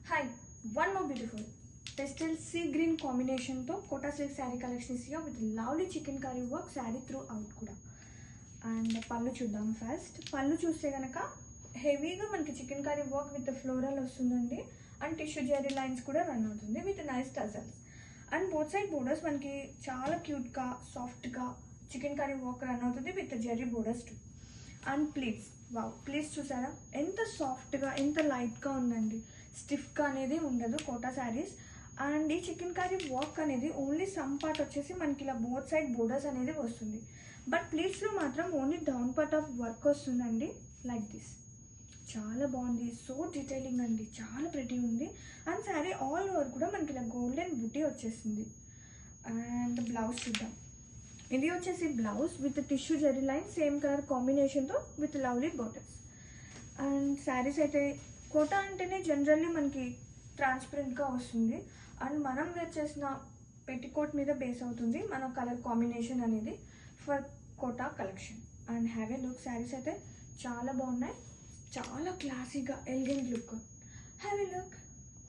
Hi, one more beautiful pastel sea green combination to Kota silk saree collection is here with lovely chicken curry work saree throughout kuda. And pallu chuddam first. Pallu chuste ganaka heavy ga manki chicken curry work with the floral ostundandi and tissue jerry lines kuda run avutundi with nice tassels. And both side borders manki chaala cute ga soft ga chicken curry work run avutundi with the jerry borders too. And pleats pleats చూసారా ఎంత సాఫ్ట్గా ఎంత లైట్గా ఉందండి, స్టిఫ్గా అనేది ఉండదు Kota saris. And ఈ చికెన్ కర్రీ వర్క్ అనేది ఓన్లీ సమ్ పార్ట్ వచ్చేసి మనకి ఇలా బోత్ సైడ్ బోర్డర్స్ అనేది వస్తుంది, బట్ ప్లీట్స్లో మాత్రం only down part of work వస్తుందండి లైక్ దిస్. చాలా బాగుంది, సో డీటెయిలింగ్ అండి, చాలా ప్రిటీ ఉంది. అండ్ శారీ ఆల్ ఓవర్ కూడా మనకి ఇలా గోల్డెన్ బుటీ వచ్చేసింది. అండ్ బ్లౌజ్ చూద్దాం. ఇది వచ్చేసి blouse with tissue zari line same colour కాంబినేషన్తో with lovely borders. And saris అయితే కోటా అంటేనే జనరల్లీ మనకి ట్రాన్స్పరెంట్గా వస్తుంది. అండ్ మనం వేర్ చేసిన పెట్టికోట్ మీద బేస్ అవుతుంది మన కలర్ కాంబినేషన్ అనేది for Kota collection. And have a look, saris అయితే చాలా బాగున్నాయి, చాలా క్లాసీగా elegant look. Have a look.